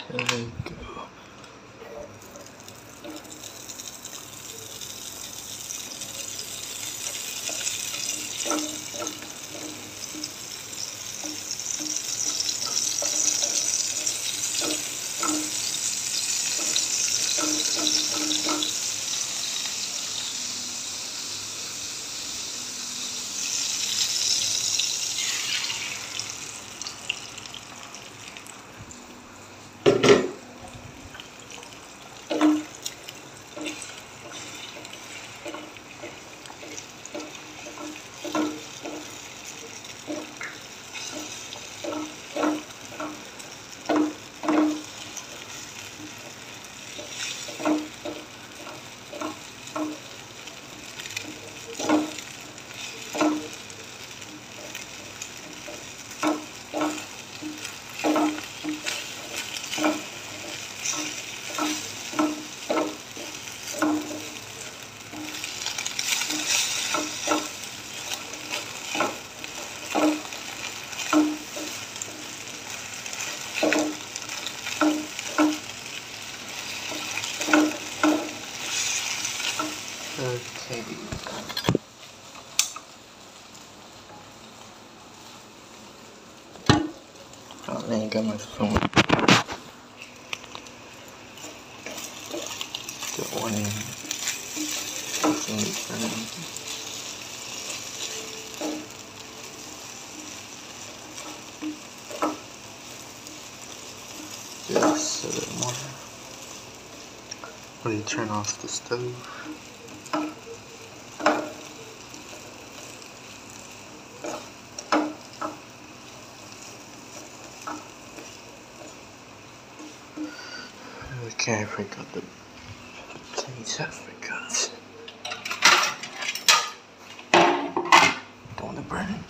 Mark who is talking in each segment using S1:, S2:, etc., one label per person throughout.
S1: There you go. Okay. Oh, man, I got my phone. Got one in. Just a bit more. When you turn off the stove. Okay, I forgot the things. I forgot. Don't want to burn it.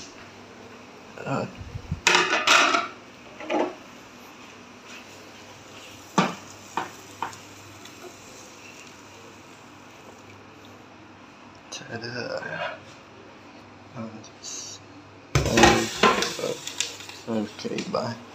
S1: Ta-da. Okay, bye.